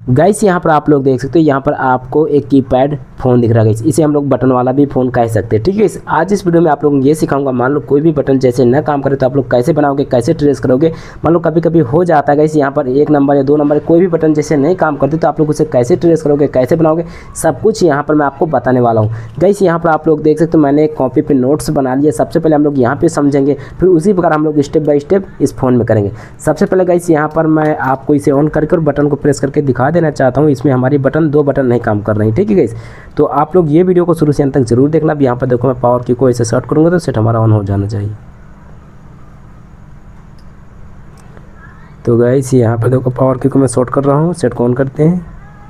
Guys यहाँ पर आप लोग देख सकते हो, यहाँ पर आपको एक कीपैड फ़ोन दिख रहा है गाइस, इसे हम लोग बटन वाला भी फ़ोन कह सकते हैं। ठीक है, आज इस वीडियो में आप लोगों को ये सिखाऊंगा, मान लो कोई भी बटन जैसे न काम करे तो आप लोग कैसे बनाओगे, कैसे ट्रेस करोगे। मान लो कभी कभी हो जाता है गाइस, यहाँ पर 1 नंबर या 2 नंबर कोई भी बटन जैसे नहीं काम करते तो आप लोग उसे कैसे ट्रेस करोगे, कैसे बनाओगे, सब कुछ यहाँ पर मैं आपको बताने वाला हूँ। गाइस यहाँ पर आप लोग देख सकते हो, मैंने एक कॉपी पर नोट्स बना लिए। सबसे पहले हम लोग यहाँ पर समझेंगे, फिर उसी प्रकार हम लोग स्टेप बाय स्टेप इस फ़ोन में करेंगे। सबसे पहले गाइस यहाँ पर मैं आपको इसे ऑन करके और बटन को प्रेस करके दिखा देना चाहता हूँ। इसमें हमारी दो बटन नहीं काम कर रहे हैं। ठीक है गाइस, तो आप लोग ये वीडियो को शुरू से अंत तक जरूर देखना। अब यहाँ पर देखो, मैं पावर की को ऐसे शॉर्ट करूँगा तो सेट हमारा ऑन हो जाना चाहिए। तो गाइस यहाँ पर देखो, पावर की को मैं शॉर्ट कर रहा हूँ, सेट को ऑन करते हैं।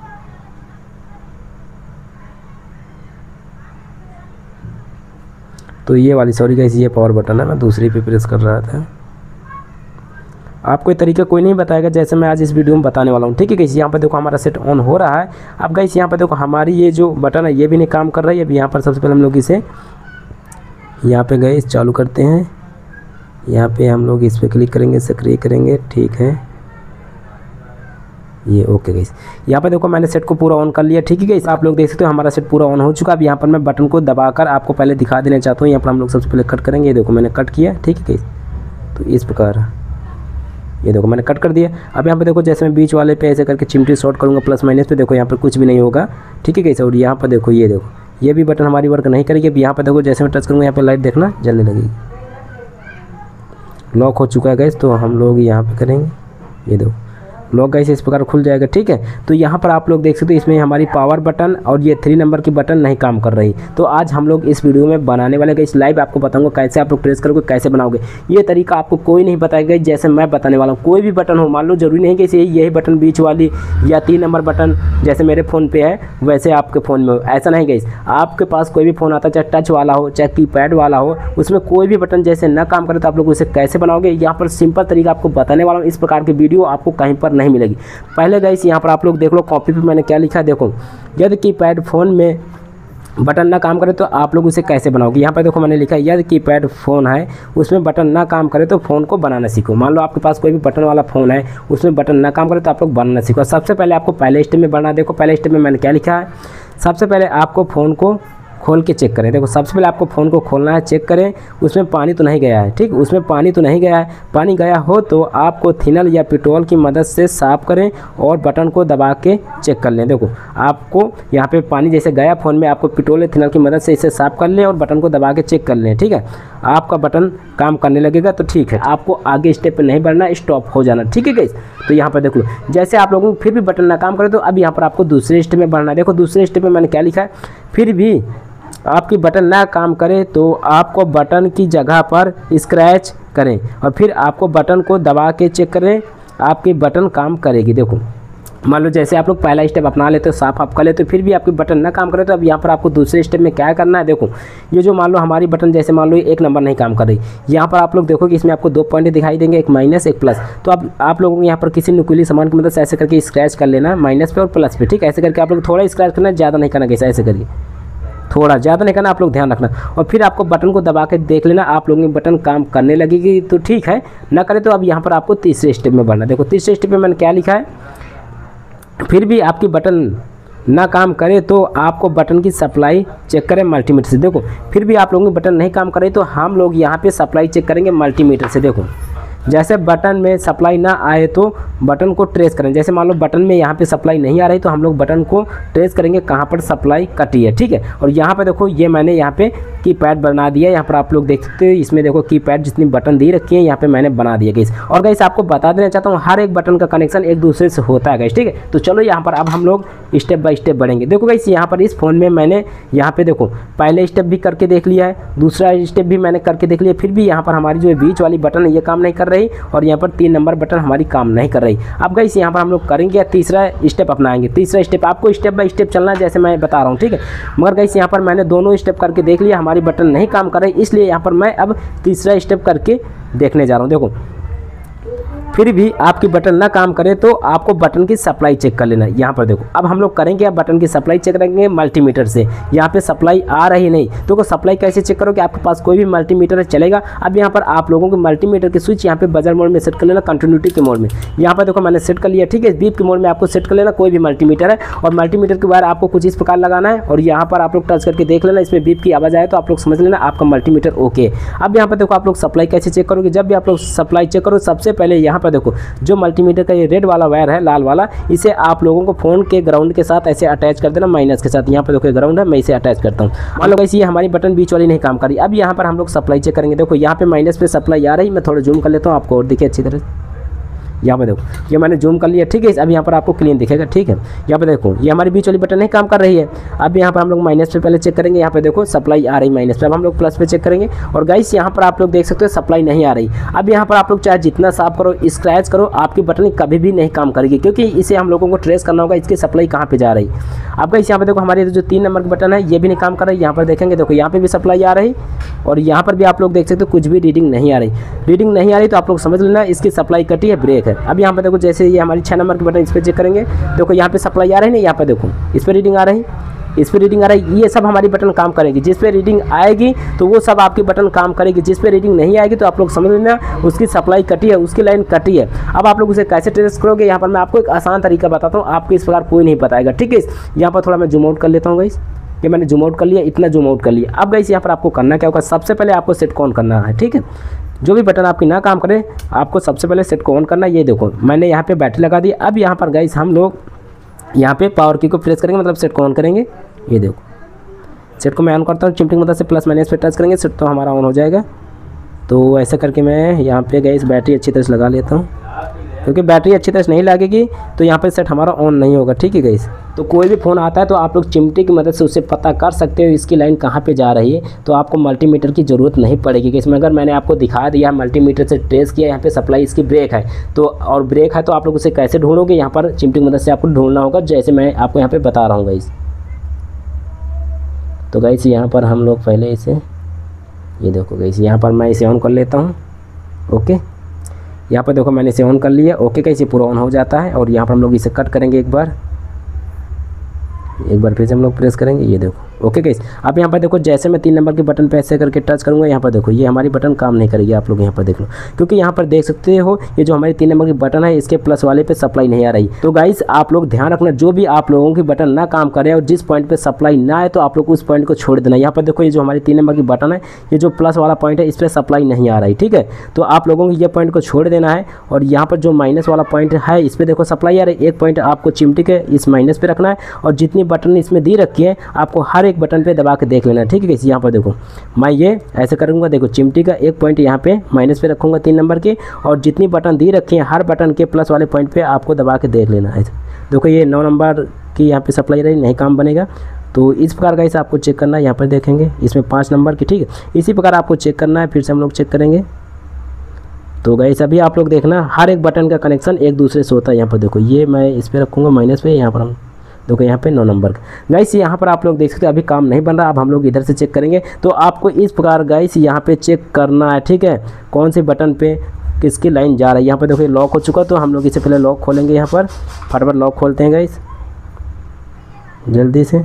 तो ये वाली, सॉरी गाइस, ये पावर बटन है, मैं दूसरी पे प्रेस कर रहा था। आपको ये तरीका कोई नहीं बताएगा जैसे मैं आज इस वीडियो में बताने वाला हूँ। ठीक है गाइस, यहाँ पर देखो हमारा सेट ऑन हो रहा है। अब गाइस यहाँ पर देखो, हमारी ये जो बटन है ये भी नहीं काम कर रही है। अब यहाँ पर सबसे पहले हम लोग इसे यहाँ पे गाइस चालू करते हैं। यहाँ पे हम लोग इस पर क्लिक करेंगे, सक्रिय करेंगे। ठीक है, ये ओके गाइस, यहाँ पर देखो मैंने सेट को पूरा ऑन कर लिया। ठीक है गाइस, आप लोग देख सकते हो हमारा सेट पूरा ऑन हो चुका। अब यहाँ पर मैं बटन को दबाकर आपको पहले दिखा देना चाहता हूँ। यहाँ पर हम लोग सबसे पहले कट करेंगे। ये देखो मैंने कट किया। ठीक है गाइस, तो इस प्रकार ये देखो मैंने कट कर दिया। अब यहाँ पे देखो, जैसे मैं बीच वाले पे ऐसे करके चिमटी शॉर्ट करूँगा प्लस माइनस पे, देखो यहाँ पर कुछ भी नहीं होगा। ठीक है कैसे, और यहाँ पर देखो, ये देखो ये भी बटन हमारी वर्क नहीं करेगी। अब यहाँ पर देखो, जैसे मैं टच करूँगा यहाँ पे लाइट देखना जलने लगेगी। लॉक हो चुका है गैस, तो हम लोग यहाँ पे करेंगे, ये देखो लॉक गैस इस प्रकार खुल जाएगा। ठीक है, तो यहाँ पर आप लोग देख सकते हो, इसमें हमारी पावर बटन और ये 3 नंबर की बटन नहीं काम कर रही। तो आज हम लोग इस वीडियो में बनाने वाले गैस लाइव आपको बताऊंगा कैसे आप लोग ट्रेस करोगे, कैसे बनाओगे। ये तरीका आपको कोई नहीं बताएगा जैसे मैं बताने वाला हूँ। कोई भी बटन हो, मान लो जरूरी नहीं कि यही बटन बीच वाली या 3 नंबर बटन जैसे मेरे फ़ोन पे है वैसे आपके फ़ोन में हो, ऐसा नहीं गैस। आपके पास कोई भी फ़ोन आता है, चाहे टच वाला हो चाहे कीपैड वाला हो, उसमें कोई भी बटन जैसे न काम करे तो आप लोग उसे कैसे बनाओगे, यहाँ पर सिंपल तरीका आपको बताने वाला हूँ। इस प्रकार की वीडियो आपको कहीं पर नहीं मिलेगी। पहले गाइस यहाँ पर आप लोग देख लो, कॉपी पे मैंने क्या लिखा है। देखो, यदि कीपैड फ़ोन में बटन ना काम करे तो आप लोग उसे कैसे बनाओगे। यहाँ पर देखो मैंने लिखा है, यदि कीपैड फ़ोन है उसमें बटन ना काम करे तो फ़ोन को बनाना सीखो। मान लो आपके पास कोई भी बटन वाला फ़ोन है, उसमें बटन ना काम करे तो आप लोग बनाना सीखो। सबसे पहले आपको पहले स्टेप में बनाना। देखो पहले स्टेप में मैंने क्या लिखा है, सबसे पहले आपको फ़ोन को खोल के चेक करें। देखो सबसे पहले आपको फ़ोन को खोलना है, चेक करें उसमें पानी तो नहीं गया है। ठीक, उसमें पानी तो नहीं गया है। पानी गया हो तो आपको थिनल या पेट्रोल की मदद से साफ़ करें और बटन को दबा के चेक कर लें। देखो आपको यहाँ पे पानी जैसे गया फ़ोन में, आपको पेट्रोल या थिनल की मदद से इसे साफ़ कर लें और बटन को दबा के चेक कर लें। ठीक है, आपका बटन काम करने लगेगा तो ठीक है, आपको आगे स्टेप पर नहीं बढ़ना, स्टॉप हो जाना। ठीक है गाइस, तो यहाँ पर देख लो, जैसे आप लोगों को फिर भी बटन ना काम करे तो अब यहाँ पर आपको दूसरे स्टेप में बढ़ना है। देखो दूसरे स्टेप में मैंने क्या लिखा है, फिर भी आपकी बटन ना काम करे तो आपको बटन की जगह पर स्क्रैच करें और फिर आपको बटन को दबा के चेक करें, आपकी बटन काम करेगी। देखो मान लो जैसे आप लोग पहला स्टेप अपना लेते हो, साफ आप कर लेते हो, फिर भी आपकी बटन ना काम करे तो अब यहाँ पर आपको दूसरे स्टेप में क्या करना है। देखो ये जो मान लो हमारी बटन जैसे मान लो 1 नंबर नहीं काम कर रही, यहाँ पर आप लोग देखो कि इसमें आपको 2 पॉइंट दिखाई देंगे, एक माइनस एक प्लस। तो अब आप लोगों को यहाँ पर किसी नुकीली सामान की मदद से ऐसे करके स्क्रैच कर लेना माइनस पे और प्लस पे। ठीक, ऐसे करके आप लोग थोड़ा स्क्रैच करना, ज़्यादा नहीं करना, कैसे ऐसे करिए, थोड़ा ज़्यादा नहीं करना, आप लोग ध्यान रखना। और फिर आपको बटन को दबा के देख लेना, आप लोगों की बटन काम करने लगेगी तो ठीक है, ना करे तो अब यहाँ पर आपको तीसरे स्टेप में बढ़ना। देखो तीसरे स्टेप में मैंने क्या लिखा है, फिर भी आपकी बटन ना काम करे तो आपको बटन की सप्लाई चेक करें मल्टीमीटर से। देखो फिर भी आप लोगों की बटन नहीं काम करे तो हम लोग यहाँ पे सप्लाई चेक करेंगे मल्टीमीटर से। देखो जैसे बटन में सप्लाई ना आए तो बटन को ट्रेस करें। जैसे मान लो बटन में यहाँ पे सप्लाई नहीं आ रही तो हम लोग बटन को ट्रेस करेंगे कहाँ पर सप्लाई कटी है। ठीक है, और यहाँ पे देखो ये मैंने यहाँ पे कीपैड बना दिया। यहाँ पर आप लोग देख सकते हो, इसमें देखो कीपैड जितनी बटन दी रखी है यहाँ पे मैंने बना दिया गाइस। और गाइस आपको बता देना चाहता हूँ, हर एक बटन का कनेक्शन एक दूसरे से होता है गाइस। ठीक है, तो चलो यहाँ पर अब हम लोग स्टेप बाय स्टेप बढ़ेंगे। देखो गाइस यहाँ पर इस फ़ोन में मैंने यहाँ पे देखो पहले स्टेप भी करके देख लिया है, दूसरा स्टेप भी मैंने करके देख लिया, फिर भी यहाँ पर हमारी जो बीच वाली बटन है ये काम नहीं कर रही और यहाँ पर 3 नंबर बटन हमारी काम नहीं कर रही। अब गाइस यहाँ पर हम लोग करेंगे तीसरा स्टेप अपनाएंगे। तीसरा स्टेप आपको स्टेप बाय स्टेप चलना है जैसे मैं बता रहा हूँ। ठीक है, मगर गाइस यहाँ पर मैंने दोनों स्टेप करके देख लिया, हमारी बटन नहीं काम कर रही, इसलिए यहाँ पर मैं अब तीसरा स्टेप करके देखने जा रहा हूँ। देखो फिर भी आपकी बटन ना काम करे तो आपको बटन की सप्लाई चेक कर लेना है। यहाँ पर देखो अब हम लोग करेंगे, अब बटन की सप्लाई चेक करेंगे मल्टीमीटर से। यहाँ पे सप्लाई आ रही नहीं तो सप्लाई कैसे चेक करोगे, आपके पास कोई भी मल्टीमीटर चलेगा। अब यहाँ पर आप लोगों को मल्टीमीटर की स्विच यहाँ पे बजर मोड में सेट कर लेना, कंटिन्यूटी के मोड में। यहाँ पर देखो मैंने सेट कर लिया, ठीक है। बीप के मोड में आपको सेट कर लेना, कोई भी मल्टीमीटर है। और मल्टीमीटर के वायर आपको कुछ इस प्रकार लगाना है और यहाँ पर आप लोग टच करके देख लेना, इसमें बीप की आवाज़ आए तो आप लोग समझ लेना आपका मल्टीमीटर ओके। अब यहाँ पर देखो आप लोग सप्लाई कैसे चेक करोगे, जब भी आप लोग सप्लाई चेक करो सबसे पहले यहाँ पर देखो जो मल्टीमीटर का ये रेड वाला वायर है, लाल वाला, इसे आप लोगों को फोन के ग्राउंड के साथ ऐसे अटैच कर देना, माइनस के साथ। यहाँ पर देखो ग्राउंड है, मैं इसे अटैच करता हूँ। मान लो गाइस ये हमारी बटन बीच वाली नहीं काम कर रही। अब यहाँ पर हम लोग सप्लाई चेक करेंगे। देखो यहाँ पे माइनस पे सप्लाई आ रही, मैं थोड़ा जूम कर लेता हूँ आपको और दिखे अच्छी तरह। यहाँ पे देखो ये मैंने जूम कर लिया, ठीक है। अब यहाँ पर आपको क्लीन दिखेगा, ठीक है। यहाँ पे देखो ये हमारी बीच वाली बटन नहीं काम कर रही है। अब यहाँ पर हम लोग माइनस पे पहले चेक करेंगे, यहाँ पे देखो सप्लाई आ रही माइनस पे। अब हम लोग प्लस पे चेक करेंगे और गाइस यहाँ पर आप लोग देख सकते हो सप्लाई नहीं आ रही। अब यहाँ पर आप लोग चाहे जितना साफ करो, स्क्रैच करो, आपकी बटन कभी भी नहीं काम करेगी, क्योंकि इसे हम लोगों को ट्रेस करना होगा इसकी सप्लाई कहाँ पे जा रही। अब गाइस यहाँ पे देखो हमारी जो 3 नंबर की बटन है ये भी नहीं काम कर रही। यहाँ पर देखेंगे, देखो यहाँ पे भी सप्लाई आ रही और यहाँ पर भी आप लोग देख सकते हो कुछ भी रीडिंग नहीं आ रही। रीडिंग नहीं आ रही तो आप लोग समझ लेना इसकी सप्लाई कटी है, ब्रेक है। अब यहाँ पर देखो जैसे ये हमारी 6 नंबर की बटन, इस पर चेक करेंगे। देखो यहाँ पे सप्लाई आ रही है ना, यहाँ पे देखो इस पर रीडिंग आ रही, इस पर रीडिंग आ रही। ये सब हमारी बटन काम करेगी। जिस पे रीडिंग आएगी तो वो सब आपकी बटन काम करेगी, जिस पे रीडिंग नहीं आएगी तो आप लोग समझ लेना उसकी सप्लाई कटी है, उसकी लाइन कटी है। अब आप लोग उसे कैसे ट्रेस करोगे, यहाँ पर मैं आपको एक आसान तरीका बताता हूँ, आपको इस प्रकार कोई नहीं बताएगा, ठीक है। यहाँ पर थोड़ा मैं जूम आउट कर लेता हूँ गाइस, ये मैंने जूम आउट कर लिया, इतना जूम आउट कर लिया। अब गाइस यहाँ पर आपको करना क्या होगा, सबसे पहले आपको सेट को ऑन करना है, ठीक है। जो भी बटन आपकी ना काम करे आपको सबसे पहले सेट को ऑन करना है। ये देखो मैंने यहाँ पे बैटरी लगा दी। अब यहाँ पर गाइस हम लोग यहाँ पे पावर की को प्रेस करेंगे, मतलब सेट को ऑन करेंगे। ये देखो सेट को मैं ऑन करता हूँ, चिमटी की मदद से प्लस माइनस पे टच करेंगे, सेट तो हमारा ऑन हो जाएगा। तो ऐसा करके मैं यहाँ पे गाइस बैटरी अच्छी तरह से लगा लेता हूँ, क्योंकि बैटरी अच्छी तरह से नहीं लगेगी तो यहाँ पे सेट हमारा ऑन नहीं होगा, ठीक है गाइस। तो कोई भी फ़ोन आता है तो आप लोग चिमटी की मदद से उससे पता कर सकते हो इसकी लाइन कहाँ पे जा रही है, तो आपको मल्टीमीटर की ज़रूरत नहीं पड़ेगी। इसमें अगर मैंने आपको दिखा दिया मल्टीमीटर से ट्रेस किया, यहाँ पे सप्लाई इसकी ब्रेक है तो, और ब्रेक है तो आप लोग उसे कैसे ढूंढोगे, यहाँ पर चिमटी की मदद से आपको ढूंढना होगा, जैसे मैं आपको यहाँ पर बता रहा हूँ गाइस। तो गाइस यहाँ पर हम लोग पहले इसे, ये देखो गाइस यहाँ पर मैं इसे ऑन कर लेता हूँ, ओके। यहाँ पर देखो मैंने इसे ऑन कर लिया, ओके गाइस ये पूरा ऑन हो जाता है। और यहाँ पर हम लोग इसे कट करेंगे एक बार फिर से हम लोग प्रेस करेंगे, ये देखो ओके गाइस। अब यहाँ पर देखो जैसे मैं 3 नंबर के बटन पे ऐसे करके टच करूँगा, यहाँ पर देखो ये हमारी बटन काम नहीं करेगी। आप लोग यहाँ पर देख लो, क्योंकि यहाँ पर देख सकते हो ये जो हमारी 3 नंबर की बटन है इसके प्लस वाले पे सप्लाई नहीं आ रही। तो गाइस आप लोग ध्यान रखना, जो भी आप लोगों की बटन ना काम करे और जिस पॉइंट पे सप्लाई ना आए तो आप लोग उस पॉइंट को छोड़ देना। यहाँ पर देखो ये जो हमारी 3 नंबर की बटन है, ये जो प्लस वाला पॉइंट है इस पर सप्लाई नहीं आ रही, ठीक है। तो आप लोगों को ये पॉइंट को छोड़ देना है। और यहाँ पर जो माइनस वाला पॉइंट है इस पर देखो सप्लाई आ रही है, एक पॉइंट आपको चिमटी के इस माइनस पे रखना है और जितनी बटन इसमें दी रखी है आपको हर एक बटन पे दबा के देख लेना, ठीक है। यहाँ पर देखो मैं ये ऐसे करूँगा, देखो चिमटी का एक पॉइंट यहाँ पे माइनस पे रखूँगा 3 नंबर की, और जितनी बटन दी रखी है हर बटन के प्लस वाले पॉइंट पे आपको दबा के देख लेना है। देखो ये 9 नंबर की यहाँ पे सप्लाई रही, नहीं काम बनेगा। तो इस प्रकार का इसे आपको चेक करना है। यहाँ पर देखेंगे इसमें 5 नंबर की, ठीक है। इसी प्रकार आपको चेक करना है, फिर से हम लोग चेक करेंगे। तो गाइस अभी आप लोग देखना हर एक बटन का कनेक्शन एक दूसरे से होता है। यहाँ पर देखो ये मैं इस पर रखूँगा माइनस पे, यहाँ पर हम देखो यहाँ पे 9 नंबर का। गाइस यहाँ पर आप लोग देख सकते हैं अभी काम नहीं बन रहा। अब हम लोग इधर से चेक करेंगे। तो आपको इस प्रकार गाइस यहाँ पे चेक करना है, ठीक है, कौन से बटन पे किसकी लाइन जा रही है। यहाँ पे देखो लॉक हो चुका, तो हम लोग इसे पहले लॉक खोलेंगे। यहाँ पर फटाफट लॉक खोलते हैं गाइस जल्दी से।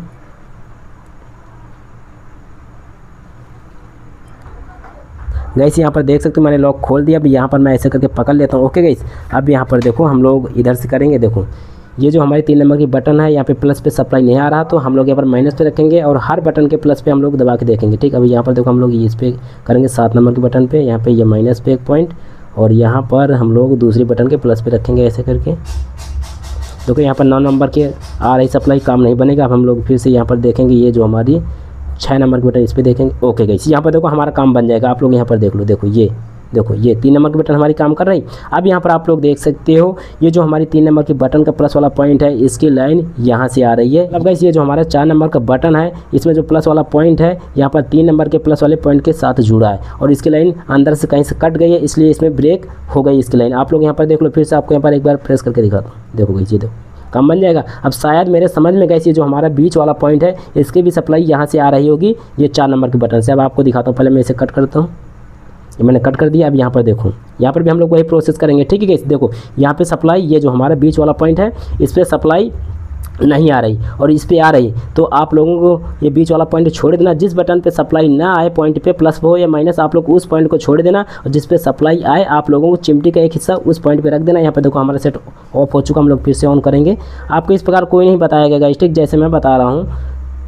गाइस यहाँ पर देख सकते हो मैंने लॉक खोल दिया। अब यहाँ पर मैं ऐसे करके पकड़ लेता हूँ, ओके गाइस। अब यहाँ पर देखो हम लोग इधर से करेंगे। देखो ये जो हमारी 3 नंबर की बटन है, यहाँ पे प्लस पे सप्लाई नहीं आ रहा, तो हम लोग यहाँ पर माइनस पे रखेंगे और हर बटन के प्लस पे हम लोग दबा के देखेंगे, ठीक। अभी यहाँ पर देखो हम लोग इस पे करेंगे 7 नंबर के बटन पे, यहाँ पे ये माइनस पे एक पॉइंट, और यहाँ पर हम लोग दूसरी बटन के प्लस पे रखेंगे ऐसे करके। देखो यहाँ पर 9 नंबर की आ रही सप्लाई, काम नहीं बनेगा। अब हम लोग फिर से यहाँ पर देखेंगे ये जो हमारी 6 नंबर की बटन, इस पर देखेंगे, ओके गाइस। यहाँ पर देखो हमारा काम बन जाएगा। आप लोग यहाँ पर देख लो, देखो ये 3 नंबर की बटन हमारी काम कर रही। अब यहाँ पर आप लोग देख सकते हो ये जो हमारी 3 नंबर की बटन का प्लस वाला पॉइंट है इसकी लाइन यहाँ से आ रही है। अब गाइस ये जो हमारा 4 नंबर का बटन है इसमें जो प्लस वाला पॉइंट है यहाँ पर 3 नंबर के प्लस वाले पॉइंट के साथ जुड़ा है और इसकी लाइन अंदर से कहीं से कट गई है, इसलिए इसमें ब्रेक हो गई इसकी लाइन। आप लोग यहाँ पर देख लो, फिर से आपको यहाँ पर एक बार प्रेस करके दिखाता हूँ। देखो गाइस ये देखो काम बन जाएगा। अब शायद मेरे समझ में गाइस ये जो हमारा बीच वाला पॉइंट है इसकी भी सप्लाई यहाँ से आ रही होगी, ये 4 नंबर के बटन से। अब आपको दिखाता हूँ, पहले मैं इसे कट करता हूँ। ये मैंने कट कर दिया। अब यहाँ पर देखो, यहाँ पर भी हम लोग वही प्रोसेस करेंगे, ठीक है गाइस। देखो यहाँ पे सप्लाई, ये जो हमारा बीच वाला पॉइंट है इस पर सप्लाई नहीं आ रही और इस पे आ रही, तो आप लोगों को ये बीच वाला पॉइंट छोड़ देना। जिस बटन पे सप्लाई ना आए, पॉइंट पे प्लस हो या माइनस, आप लोग उस पॉइंट को छोड़ देना, और जिस पे सप्लाई आए आप लोगों को चिमटी का एक हिस्सा उस पॉइंट पे रख देना। यहाँ पे देखो हमारा सेट ऑफ हो चुका, हम लोग फिर से ऑन करेंगे। आपको इस प्रकार कोई नहीं बताएगा गाइस, ठीक, जैसे मैं बता रहा हूँ।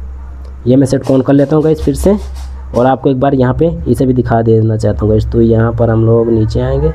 ये मैं सेट ऑन कर लेता हूँ गाइस फिर से, और आपको एक बार यहाँ पे इसे भी दिखा देना चाहता हूँ गाइस। तो यहाँ पर हम लोग नीचे आएंगे,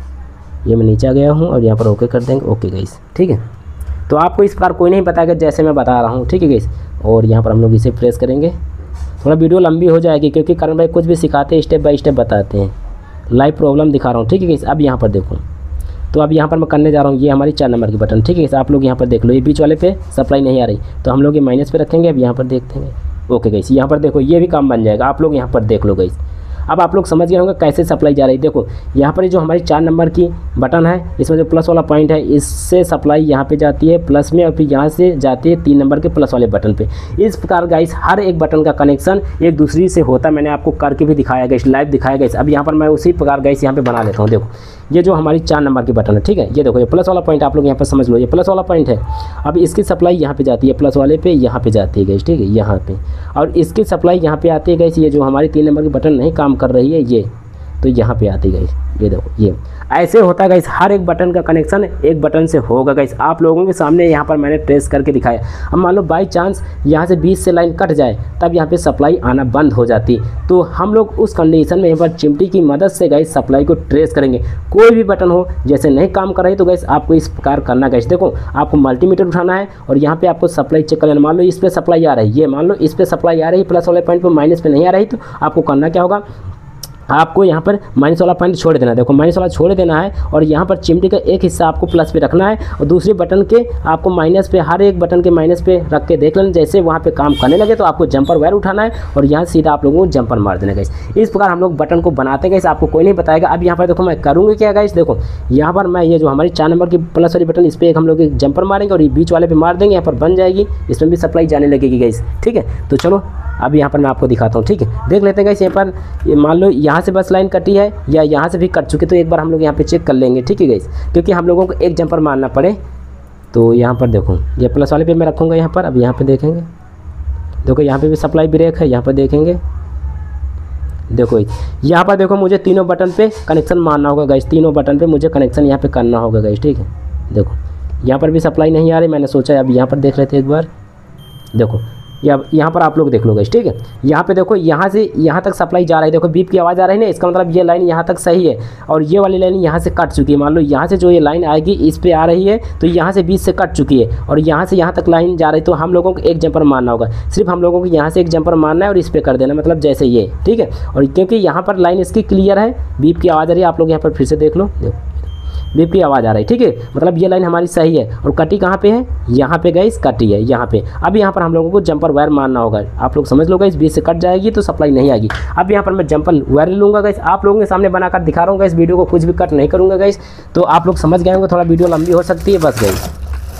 ये मैं नीचे आ गया हूँ और यहाँ पर ओके कर देंगे। ओके गाइस, ठीक है। तो आपको इस प्रकार कोई नहीं बताएगा जैसे मैं बता रहा हूँ, ठीक है गाइस। और यहाँ पर हम लोग इसे प्रेस करेंगे। थोड़ा वीडियो लंबी हो जाएगी क्योंकि करण भाई कुछ भी सिखाते हैं स्टेप बाय स्टेप बताते हैं, लाइव प्रॉब्लम दिखा रहा हूँ, ठीक है गाइस। अब यहाँ पर देखो, तो अब यहाँ पर मैं करने जा रहा हूँ, ये हमारी 4 नंबर की बटन, ठीक है गाइस। आप लोग यहाँ पर देख लो, ये बीच वाले पे सप्लाई नहीं आ रही, तो हम लोग ये माइनस पे रखेंगे। अब यहाँ पर देखते हैं, ओके गाइस। यहाँ पर देखो ये भी काम बन जाएगा, आप लोग यहाँ पर देख लो गाइस। अब आप लोग समझ गए होंगे कैसे सप्लाई जा रही है। देखो यहाँ पर जो हमारी 4 नंबर की बटन है, इसमें जो प्लस वाला पॉइंट है, इससे सप्लाई यहाँ पे जाती है प्लस में, और फिर यहाँ से जाती है 3 नंबर के प्लस वाले बटन पे। इस प्रकार गाइस हर एक बटन का कनेक्शन एक दूसरी से होता है। मैंने आपको करके भी दिखाया गाइस, लाइव दिखाया गाइस। अब यहाँ पर मैं उसी प्रकार गाइस यहाँ पे बना लेता हूँ। देखो ये जो हमारी 4 नंबर की बटन है, ठीक है, ये देखो ये प्लस वाला पॉइंट आप लोग यहाँ पर समझ लो, ये प्लस वाला पॉइंट है। अब इसकी सप्लाई यहाँ पे जाती है प्लस वाले पे, यहाँ पे जाती है गाइस, ठीक है, यहाँ पे, और इसकी सप्लाई यहाँ पे आती है गाइस। ये जो हमारी 3 नंबर की बटन नहीं काम कर रही है, ये तो यहाँ पे आती है गाइस। ये देखो ये ऐसे होता है गाइस, हर एक बटन का कनेक्शन एक बटन से होगा गाइस। आप लोगों के सामने यहाँ पर मैंने ट्रेस करके दिखाया। अब मान लो बाई चांस यहाँ से बीच से लाइन कट जाए, तब यहाँ पे सप्लाई आना बंद हो जाती, तो हम लोग उस कंडीशन में यहाँ पर चिमटी की मदद से गाइस सप्लाई को ट्रेस करेंगे। कोई भी बटन हो जैसे नहीं काम कर रही, तो गाइस आपको इस प्रकार करना गाइस। देखो आपको मल्टीमीटर उठाना है और यहाँ पे आपको सप्लाई चेक कर लेना। मान लो इस पर सप्लाई आ रही है, ये मान लो इस पर सप्लाई आ रही है प्लस वाले पॉइंट पर, माइनस पे नहीं आ रही, तो आपको करना क्या होगा, आपको यहाँ पर माइनस वाला पॉइंट छोड़ देना है। देखो माइनस वाला छोड़ देना है, और यहाँ पर चिमटी का एक हिस्सा आपको प्लस पे रखना है, और दूसरे बटन के आपको माइनस पे, हर एक बटन के माइनस पे रख के देख लेना। जैसे वहाँ पे काम करने लगे तो आपको जंपर वायर उठाना है और यहाँ सीधा आप लोगों को जंपर मार देना गाइस। इस प्रकार हम लोग बटन को बनाते गाइस, आपको कोई नहीं बताएगा। अब यहाँ पर देखो मैं करूँगी क्या गाइस, देखो यहाँ पर मैं ये जो हमारी 4 नंबर की प्लस वाली बटन, इस पर एक हम लोग एक जंपर मारेंगे और ये बीच वाले पे मार देंगे, यहाँ पर बन जाएगी, इसमें भी सप्लाई जाने लगेगी गाइस, ठीक है। तो चलो अब यहाँ पर मैं आपको दिखाता हूँ, ठीक है, देख लेते हैं गाइस। यहाँ पर मान लो यहाँ से बस लाइन कटी है या यहाँ से भी कट चुकी, तो एक बार हम लोग यहाँ पे चेक कर लेंगे, ठीक है गाइस, क्योंकि हम लोगों को एक जंपर मारना पड़े। तो यहाँ पर देखो ये प्लस वाले पे मैं रखूँगा यहाँ पर। अब यहाँ पे देखेंगे, देखो यहाँ पे भी सप्लाई ब्रेक है, यहाँ पर देखेंगे, देखो यहाँ पर देखो मुझे तीनों बटन पे कनेक्शन मारना होगा गाइस, तीनों बटन पे मुझे कनेक्शन यहाँ पे करना होगा गाइस, ठीक है। देखो यहाँ पर भी सप्लाई नहीं आ रही, मैंने सोचा अब यहाँ पर देख लेते एक बार। देखो यहाँ पर आप लोग देख लो गाइस, ठीक है। यहाँ पे देखो यहाँ से यहाँ तक सप्लाई जा रही है, देखो बीप की आवाज़ आ रही है ना, इसका मतलब ये लाइन यहाँ तक सही है, और ये वाली लाइन यहाँ से कट चुकी है। मान लो यहाँ से जो ये लाइन आएगी इस पे आ रही है, तो यहाँ से बीच से कट चुकी है, और यहाँ से यहाँ तक लाइन जा रही है, तो हम लोगों को एक जंपर मारना होगा। सिर्फ हम लोगों को यहाँ से एक जंपर मारना है और इस पर कर देना, मतलब जैसे ये, ठीक है। और क्योंकि यहाँ पर लाइन इसकी क्लियर है, बीप की आवाज़ आ रही है, आप लोग यहाँ पर फिर से देख लो, देखो बीप की आवाज़ आ रही है, ठीक है, मतलब ये लाइन हमारी सही है। और कटी कहाँ पे है, यहाँ पे गाइस कटी है, यहाँ पे। अब यहाँ पर हम लोगों को जंपर वायर मारना होगा, आप लोग समझ लो गाइस, बीच से कट जाएगी तो सप्लाई नहीं आएगी। अब यहाँ पर मैं जंपर वायर लूँगा गाइस, आप लोगों के सामने बनाकर दिखा रहा हूँ गाइस, वीडियो को कुछ भी कट नहीं करूँगा गाइस, तो आप लोग समझ गए होंगे। थोड़ा वीडियो लंबी हो सकती है बस गाइस।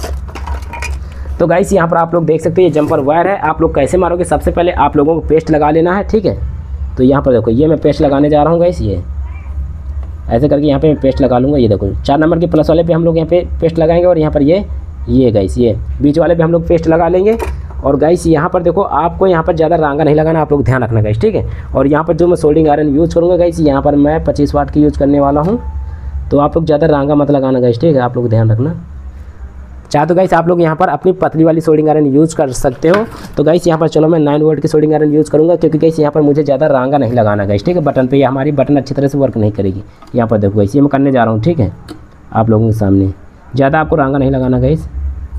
तो गाइस यहाँ पर आप लोग देख सकते हैं ये जंपर वायर है। आप लोग कैसे मारोगे, सबसे पहले आप लोगों को पेस्ट लगा लेना है, ठीक है। तो यहाँ पर देखो ये मैं पेस्ट लगाने जा रहा हूँ गाइस, ये ऐसे करके यहाँ पे मैं पेस्ट लगा लूँगा। ये देखो 4 नंबर के प्लस वाले पे हम लोग यहाँ पे पेस्ट लगाएंगे, और यहाँ पर ये गाइस ये बीच वाले पे हम लोग पेस्ट लगा लेंगे। और गाइस यहाँ पर देखो आपको यहाँ पर ज़्यादा रांगा नहीं लगाना, आप लोग ध्यान रखना गाइस, ठीक है। और यहाँ पर जो मैं सोल्डिंग आयरन यूज़ करूँगा गाइस, यहाँ पर मैं 25 वाट की यूज़ करने वाला हूँ, तो आप लोग ज़्यादा रांगा मत लगाना गाइस, ठीक है, आप लोग ध्यान रखना। चाहे तो गाइस आप लोग यहाँ पर अपनी पतली वाली सोल्डिंग आयरन यूज़ कर सकते हो। तो गाइस यहाँ पर चलो मैं 9 वोल्ट की सोल्डिंग आयरन यूज़ करूँगा, क्योंकि गाइस यहाँ पर मुझे ज़्यादा रांगा नहीं लगाना गाइस, ठीक है। बटन पे ये हमारी बटन अच्छी तरह से वर्क नहीं करेगी। यहाँ पर देखो गाइस ये मैं करने जा रहा हूँ, ठीक है, आप लोगों के सामने। ज़्यादा आपको रांगा नहीं लगाना गाइस,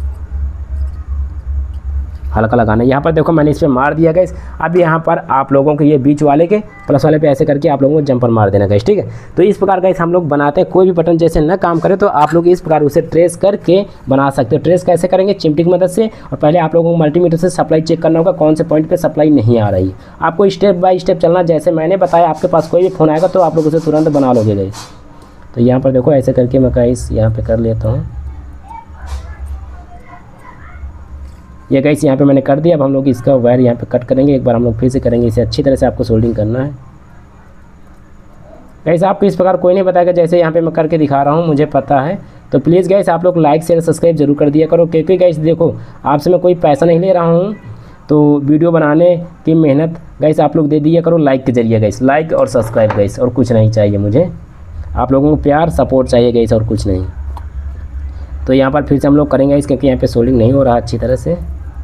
हल्का लगाना है। यहाँ पर देखो मैंने इस पर मार दिया गाइस। अब यहाँ पर आप लोगों को ये बीच वाले के प्लस वाले पे ऐसे करके आप लोगों को जंपर मार देना गाइस, ठीक है। तो इस प्रकार गाइस हम लोग बनाते हैं, कोई भी बटन जैसे न काम करे तो आप लोग इस प्रकार उसे ट्रेस करके बना सकते हो। ट्रेस कैसे करेंगे, चिमटी की मदद से। और पहले आप लोगों को मल्टीमीटर से सप्लाई चेक करना होगा, कौन से पॉइंट पर सप्लाई नहीं आ रही। आपको स्टेप बाय स्टेप चलना, जैसे मैंने बताया। आपके पास कोई भी फ़ोन आएगा तो आप लोग उसे तुरंत बना लोगे गाइस। तो यहाँ पर देखो ऐसे करके मैं गाइस यहाँ पर कर लेता हूँ। ये गाइस यहाँ पे मैंने कर दिया। अब हम लोग इसका वायर यहाँ पे कट करेंगे, एक बार हम लोग फिर से करेंगे इसे। अच्छी तरह से आपको सोल्डिंग करना है गाइस आपको इस प्रकार कोई नहीं बताएगा, जैसे यहाँ पे मैं करके दिखा रहा हूँ, मुझे पता है। तो प्लीज़ गाइस आप लोग लाइक शेयर सब्सक्राइब जरूर कर दिया करो, क्योंकि गाइस देखो आपसे मैं कोई पैसा नहीं ले रहा हूँ, तो वीडियो बनाने की मेहनत गाइस आप लोग दे दिया करो लाइक के जरिए गाइस, लाइक और सब्सक्राइब गाइस, और कुछ नहीं चाहिए मुझे, आप लोगों को प्यार सपोर्ट चाहिए गाइस, और कुछ नहीं। तो यहाँ पर फिर से हम लोग करेंगे इस, क्योंकि यहाँ पे सोल्डिंग नहीं हो रहा अच्छी तरह से,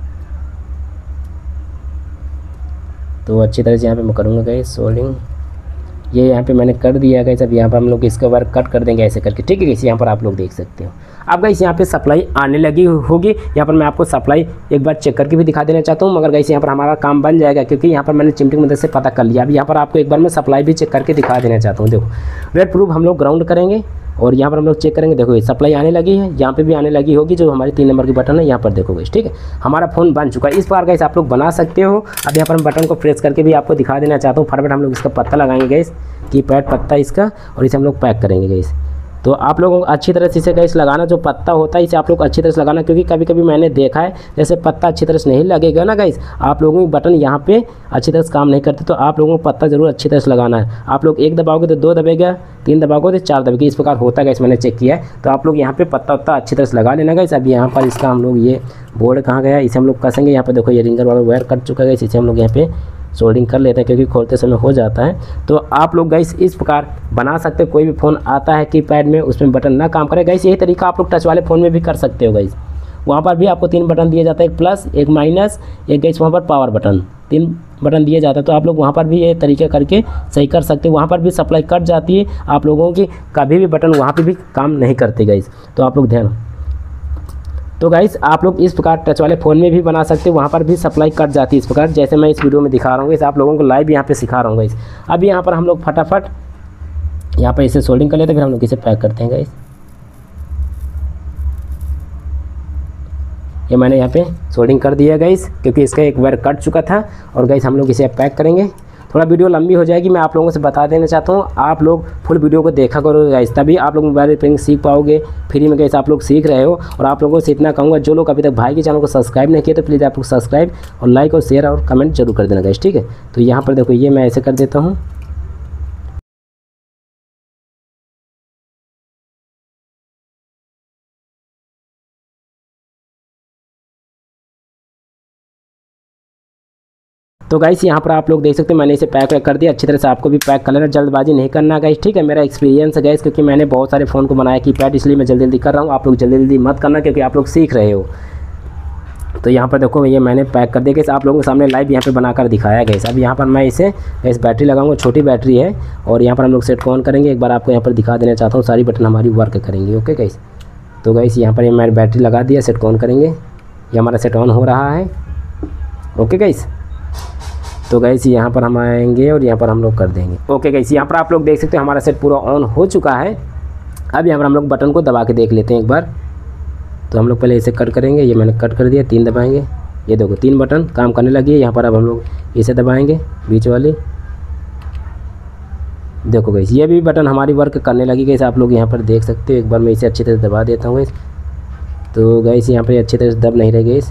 तो अच्छी तरह से यहाँ पे मैं करूँगा गाइस सोल्डिंग। ये यहाँ पे मैंने कर दिया है गाइस। अब यहाँ पर हम लोग इसका वर्क कट कर देंगे ऐसे करके, ठीक है गाइस। यहाँ पर आप लोग देख सकते हो। अब गाइस यहाँ पे सप्लाई आने लगी होगी। यहाँ पर मैं आपको सप्लाई एक बार चेक करके भी दिखा देना चाहता हूँ, मगर गाइस यहाँ पर हमारा काम बन जाएगा, क्योंकि यहाँ पर मैंने चिमटी की मदद से पता कर लिया। अब यहाँ पर आपको एक बार मैं सप्लाई भी चेक करके दिखा देना चाहता हूँ। देखो रेड प्रूफ हम लोग ग्राउंड करेंगे और यहाँ पर हम लोग चेक करेंगे। देखो ये सप्लाई आने लगी है, यहाँ पे भी आने लगी होगी, जो हमारी 3 नंबर की बटन है यहाँ पर देखो गाइस, ठीक है। हमारा फ़ोन बन चुका है। इस प्रकार गाइस आप लोग बना सकते हो। अब यहाँ पर हम बटन को प्रेस करके भी आपको दिखा देना चाहता हूँ। फटाफट हम लोग इसका पत्ता लगाएंगे गाइस, कीपैड पत्ता इसका, और इसे हम लोग पैक करेंगे गाइस। तो आप लोगों को अच्छी तरह से इसे गाइस लगाना, जो पत्ता होता है इसे आप लोग अच्छी तरह से लगाना, क्योंकि कभी कभी मैंने देखा है जैसे पत्ता अच्छी तरह से नहीं लगेगा ना गाइस, आप लोगों की बटन यहाँ पे अच्छी तरह से काम नहीं करते, तो आप लोगों को पत्ता जरूर अच्छी तरह से लगाना है। आप लोग 1 दबाओगे तो 2 दबेगा, 3 दबाओगे तो 4 दबेगा, इस प्रकार होता है गाइस, मैंने चेक किया है। तो आप लोग यहाँ पे पत्ता वत्ता अच्छी तरह से लगा लेना गाइस। अब यहाँ पर इसका हम लोग ये बोर्ड कहाँ गया, इसे हम लोग कसेंगे। यहाँ पर देखो ये रिंगर वाला वायर कट चुका है गाइस, इसे हम लोग यहाँ पे सोल्डिंग कर लेते हैं, क्योंकि खोलते समय हो जाता है। तो आप लोग गाइस इस प्रकार बना सकते हो। कोई भी फ़ोन आता है कीपैड में, उसमें बटन ना काम करे गाइस, यही तरीका आप लोग टच वाले फ़ोन में भी कर सकते हो गाइस। वहाँ पर भी आपको 3 बटन दिया जाता है, एक प्लस, एक माइनस, एक गाइस वहाँ पर पावर बटन, 3 बटन दिया जाता है। तो आप लोग वहाँ पर भी ये तरीके करके सही कर सकते हो। वहाँ पर भी सप्लाई कट जाती है आप लोगों की, कभी भी बटन वहाँ पर भी काम नहीं करते गाइस, तो आप लोग ध्यान। तो गाइस आप लोग इस प्रकार टच वाले फ़ोन में भी बना सकते हो, वहाँ पर भी सप्लाई कट जाती है इस प्रकार, जैसे मैं इस वीडियो में दिखा रहा हूँ। इसे आप लोगों को लाइव यहाँ पे सिखा रहा हूँ गाइस। अब यहाँ पर हम लोग फटाफट यहाँ पर इसे सोल्डिंग कर लेते हैं, फिर हम लोग इसे पैक करते हैं गाइस। ये मैंने यहाँ पे सोल्डिंग कर दिया गाइस, क्योंकि इसका एक वायर कट चुका था। और गाइस हम लोग इसे पैक करेंगे। थोड़ा वीडियो लंबी हो जाएगी, मैं आप लोगों से बता देना चाहता हूँ, आप लोग फुल वीडियो को देखा करो गाइस, तभी आप लोग मोबाइल रिपेयरिंग सीख पाओगे फ्री में गाइस। आप लोग सीख रहे हो, और आप लोगों से इतना कहूँगा, जो लोग अभी तक भाई के चैनल को सब्सक्राइब नहीं किए तो प्लीज़ आप लोग सब्सक्राइब और लाइक और शेयर और कमेंट जरूर कर देना गाइस, ठीक है। तो यहाँ पर देखो ये मैं ऐसे कर देता हूँ। तो गाइस यहाँ पर आप लोग देख सकते हैं, मैंने इसे पैक कर दिया अच्छी तरह से। आपको भी पैक कर लेना, जल्दबाजी नहीं करना गाइस, ठीक है। मेरा एक्सपीरियंस है गाइस, क्योंकि मैंने बहुत सारे फ़ोन को बनाया कीपैड, इसलिए मैं जल्दी जल्दी कर रहा हूँ। आप लोग जल्दी जल्दी मत करना, क्योंकि आप लोग सीख रहे हो। तो यहाँ पर देखो ये मैंने पैक कर दिया गाइस, आप लोगों के सामने लाइव यहाँ पे बनाकर दिखाया गाइस। अब यहाँ पर मैं इसे गाइस बैटरी लगाऊंगा, छोटी बैटरी है, और यहाँ पर हम लोग सेट को ऑन करेंगे। एक बार आपको यहाँ पर दिखा देना चाहता हूँ, सारी बटन हमारी वर्क करेंगी, ओके गाइस। तो गाइस यहाँ पर मैंने बैटरी लगा दिया, सेट को ऑन करेंगे। ये हमारा सेट ऑन हो रहा है, ओके गाइस। तो गाइस यहाँ पर हम आएंगे और यहाँ पर हम लोग कर देंगे, ओके गाइस। यहाँ पर आप लोग देख सकते हो हमारा सेट पूरा ऑन हो चुका है। अब यहाँ पर हम लोग बटन को दबा के देख लेते हैं एक बार। तो हम लोग पहले इसे कट करेंगे, ये मैंने कट कर दिया, 3 दबाएंगे, ये देखो 3 बटन काम करने लगी है। यहाँ पर अब हम लोग इसे दबाएंगे, बीच वाली, देखो गाइस ये भी बटन हमारी वर्क करने लगी गाइस, आप लोग यहाँ पर देख सकते हो। एक बार मैं इसे अच्छी तरह से दबा देता हूँ गाइस। तो गाइस यहाँ पर अच्छी तरह से दब नहीं रही गाइस,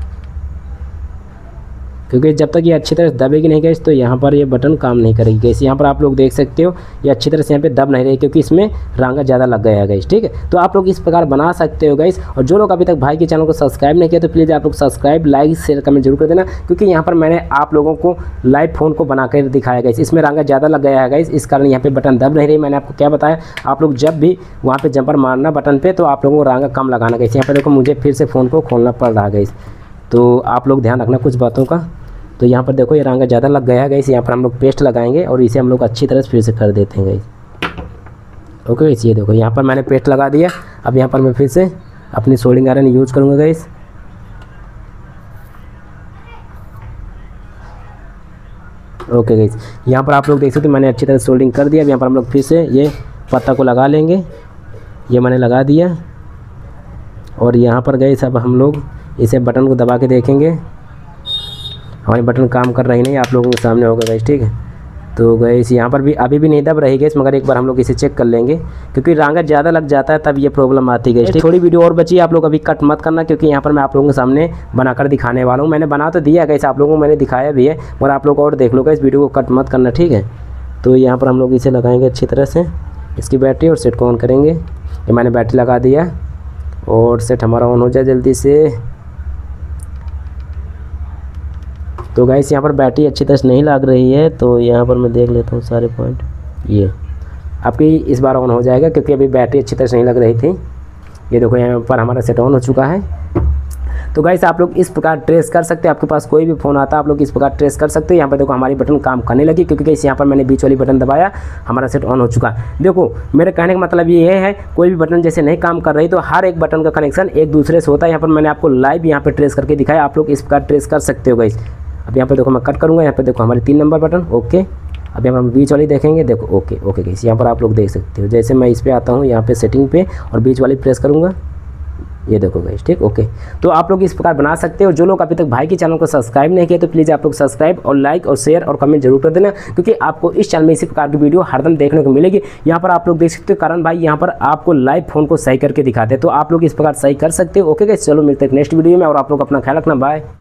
क्योंकि जब तक ये अच्छी तरह से दबेगी नहीं गाइस, तो यहाँ पर ये बटन काम नहीं करेगी गाइस। यहाँ पर आप लोग देख सकते हो ये अच्छी तरह से यहाँ पे दब नहीं रही, क्योंकि इसमें रांगा ज़्यादा लग गया है गाइस, ठीक है। तो आप लोग इस प्रकार बना सकते हो गाइस। और जो लोग अभी तक भाई के चैनल को सब्सक्राइब नहीं किया, तो प्लीज़ आप लोग सब्सक्राइब, लाइक, शेयर, कमेंट जरूर कर देना, क्योंकि यहाँ पर मैंने आप लोगों को लाइव फ़ोन को बना कर दिखाया गाइस। इसमें रांगा ज़्यादा लग गया है गाइस, इस कारण यहाँ पर बटन दब नहीं रही। मैंने आपको क्या बताया, आप लोग जब भी वहाँ पर जंपर मारना बटन पर, तो आप लोगों को रांगा कम लगाना गाइस। यहाँ पर देखो मुझे फिर से फ़ोन को खोलना पड़ रहा है गाइस, तो आप लोग ध्यान रखना कुछ बातों का। तो यहाँ पर देखो ये रांगा ज़्यादा लग गया है गाइस, यहाँ पर हम लोग पेस्ट लगाएंगे और इसे हम लोग अच्छी तरह से फिर से कर देते हैं गाइस, ओके गाइस। ये देखो यहाँ पर मैंने पेस्ट लगा दिया। अब यहाँ पर मैं फिर से अपनी सोल्डिंग आयरन यूज करूँगा गाइस। ओके गाइस यहाँ पर आप लोग देख सकते हो मैंने अच्छी तरह से सोल्डिंग कर दिया। अब यहाँ पर हम लोग फिर से ये पत्ता को लगा लेंगे, ये मैंने लगा दिया। और यहाँ पर गाइस अब हम लोग इसे बटन को दबा के देखेंगे, हमारी बटन काम कर रही नहीं, आप लोगों के सामने होगा गाइस, ठीक है। तो गाइस यहाँ पर भी अभी भी नहीं दब रही गाइस, मगर एक बार हम लोग इसे चेक कर लेंगे, क्योंकि रांगा ज़्यादा लग जाता है तब ये प्रॉब्लम आती है गाइस। थोड़ी वीडियो और बची, आप लोग अभी कट मत करना, क्योंकि यहाँ पर मैं आप लोगों के सामने बनाकर दिखाने वाला हूँ। मैंने बना तो दिया गाइस, आप लोगों को मैंने दिखाया भी है, मगर आप लोग और देख लो गाइस, वीडियो को कट मत करना, ठीक है। तो यहाँ पर हम लोग इसे लगाएंगे अच्छी तरह से इसकी बैटरी और सेट को ऑन करेंगे। ये मैंने बैटरी लगा दिया और सेट हमारा ऑन हो जाए जल्दी से। तो गाइस यहाँ पर बैटरी अच्छी तरह से नहीं लग रही है, तो यहाँ पर मैं देख लेता हूँ सारे पॉइंट। ये आपकी इस बार ऑन हो जाएगा क्योंकि अभी बैटरी अच्छी तरह से नहीं लग रही थी। ये देखो यहाँ पर हमारा सेट ऑन हो चुका है। तो गाइस आप लोग इस प्रकार ट्रेस कर सकते हैं, आपके पास कोई भी फ़ोन आता है आप लोग इस प्रकार ट्रेस कर सकते हैं। यहाँ पर देखो हमारी बटन काम करने लगी क्योंकि गाइस यहाँ पर मैंने बीच वाली बटन दबाया, हमारा सेट ऑन हो चुका। देखो मेरे कहने का मतलब ये है कोई भी बटन जैसे नहीं काम कर रही तो हर एक बटन का कनेक्शन एक दूसरे से होता है। यहाँ पर मैंने आपको लाइव यहाँ पर ट्रेस करके दिखाया, आप लोग इस प्रकार ट्रेस कर सकते हो गाइस। अब यहाँ पर देखो मैं कट करूँगा, यहाँ पर देखो हमारी 3 नंबर बटन ओके। अब यहाँ पर हम बीच वाली देखेंगे, देखो ओके ओके गाइस। यहाँ पर आप लोग देख सकते हो जैसे मैं इस पर आता हूँ यहाँ पे सेटिंग पे और बीच वाली प्रेस करूँगा, ये देखो गाइस ठीक ओके। तो आप लोग इस प्रकार बना सकते हो। जो लोग अभी तक भाई के चैनल को सब्सक्राइब नहीं किए तो प्लीज़ आप लोग सब्सक्राइब और लाइक और शेयर और कमेंट जरूर कर देना, क्योंकि आपको इस चैनल में इसी प्रकार की वीडियो हरदम देखने को मिलेगी। यहाँ पर आप लोग देख सकते हो करण भाई यहाँ पर आपको लाइव फोन को सही करके दिखाते हैं, तो आप लोग इस प्रकार सही कर सकते हो। ओके गाइस, चलो मिलते हैं नेक्स्ट वीडियो में और आप लोग अपना ख्याल रखना, बाय।